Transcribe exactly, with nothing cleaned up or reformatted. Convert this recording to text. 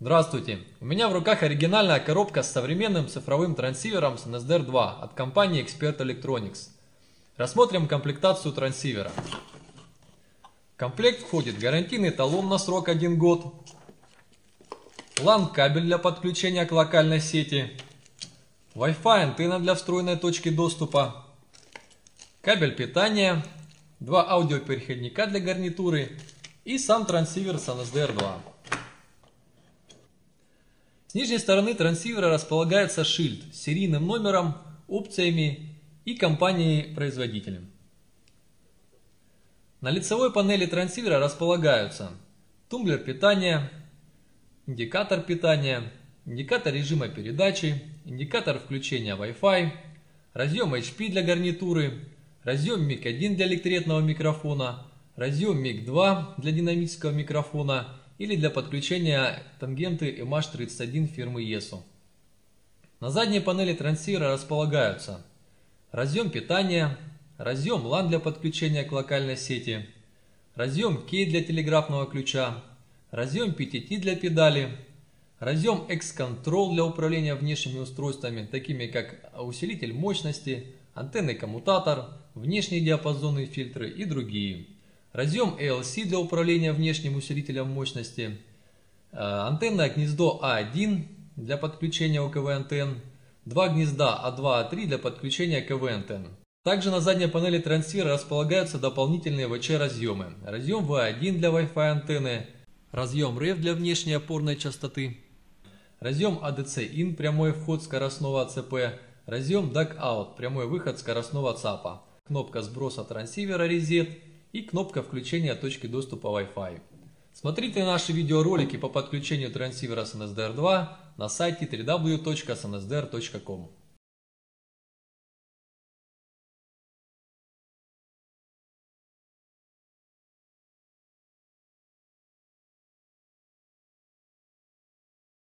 Здравствуйте! У меня в руках оригинальная коробка с современным цифровым трансивером с эн эс ди эр два от компании Expert Electronics. Рассмотрим комплектацию трансивера. В комплект входит гарантийный талон на срок один год, лан-кабель для подключения к локальной сети, Wi-Fi антенна для встроенной точки доступа, кабель питания, два аудиопереходника для гарнитуры и сам трансивер с эн эс ди эр два. С нижней стороны трансивера располагается шильд с серийным номером, опциями и компанией-производителем. На лицевой панели трансивера располагаются тумблер питания, индикатор питания, индикатор режима передачи, индикатор включения Wi-Fi, разъем эйч пи для гарнитуры, разъем мик один для электретного микрофона, разъем мик два для динамического микрофона или для подключения тангенты эм аш тридцать один фирмы есу. На задней панели трансивера располагаются разъем питания, разъем лан для подключения к локальной сети, разъем кей для телеграфного ключа, разъем пи ти ти для педали, разъем X-Control для управления внешними устройствами, такими как усилитель мощности, антенный коммутатор, внешние диапазонные фильтры и другие. Разъем эй эл си для управления внешним усилителем мощности, антенное гнездо а один для подключения о ка вэ антенн, два гнезда а два а три для подключения ка вэ антенн. Также на задней панели трансивера располагаются дополнительные вэ че разъемы. Разъем вэ один для Wi-Fi антенны, разъем реф для внешней опорной частоты, разъем а дэ цэ ин прямой вход скоростного а цэ пэ, разъем дак аут прямой выход скоростного цапа, кнопка сброса трансивера резет и кнопка включения точки доступа Wi-Fi. Смотрите наши видеоролики по подключению трансивера с эн эс ди эр два на сайте дабл ю дабл ю дабл ю точка эс эн эс ди эр точка ком.